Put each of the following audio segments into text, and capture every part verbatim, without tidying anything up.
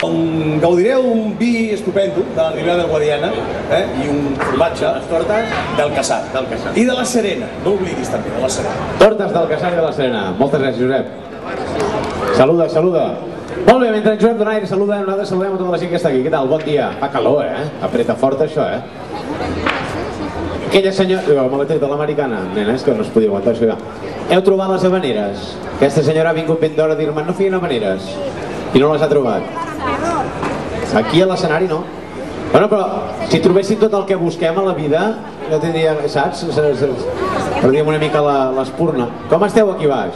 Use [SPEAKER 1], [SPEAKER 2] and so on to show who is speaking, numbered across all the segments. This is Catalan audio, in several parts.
[SPEAKER 1] Gaudireu un vi estupendo de la Ribera del Guadiana i un formatge, les tortes del Casar i de la Serena, no oblidis també, de la Serena.
[SPEAKER 2] Tortes del Casar i de la Serena. Moltes gràcies, Josep. Saluda, saluda. Molt bé, mentre en Josep Donaire saluda, nosaltres saludem a tota la gent que està aquí. Què tal? Bon dia. Fa calor, eh? Apreta fort això, eh? Aquella senyora... Me l'he tret a l'americana. Nena, és que no es podia aguantar això ja. Heu trobat les habaneres? Aquesta senyora ha vingut ben d'hora a dir-me no feien habaneres. I no les ha trobat. Aquí a l'escenari no. Bueno, però si trobéssim tot el que busquem a la vida, jo tindria, saps? Perdíem una mica l'espurna. Com esteu aquí baix?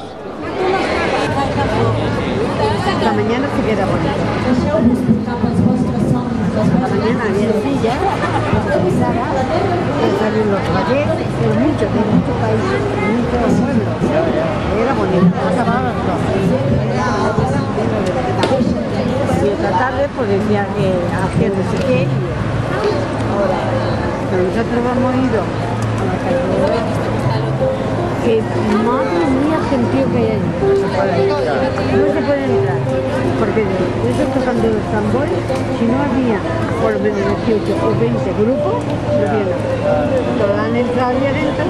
[SPEAKER 3] La mañana se queda bonita. La mañana había silla, improvisada, salen los ballets, pero muchos, de muchos países, de muchos pueblos. Era bonito, pasaba las cosas. Y esta tarde pues decía que hacía no sé qué. Ahora, pero nosotros hemos ido a la calle. Que madre mía, sentido que hay allí. No se puede entrar. No se puede entrar. Porque ellos tocando los tambores, si no había por lo menos dieciocho o veinte grupos, no había nada. Todos han entrado allí adentro.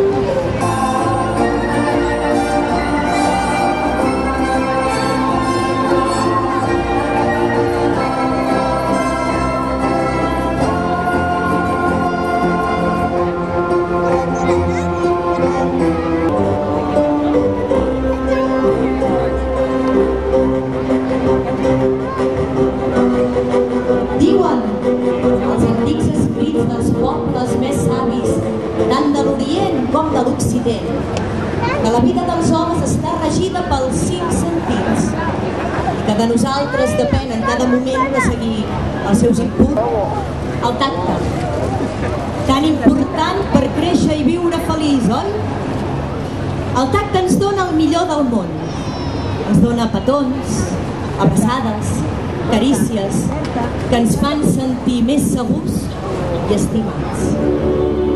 [SPEAKER 4] Diuen els antics escrits dels pobles més savis, tant de l'Orient com de l'Occident, que la vida dels homes està regida pels cinc sentits, que de nosaltres depèn en cada moment de seguir els seus impulsos. El tacte, tan important per créixer i viure feliç, oi? El tacte ens dona el millor del món. Ens dona petons, abraçades, carícies, que ens fan sentir més segurs i estimats.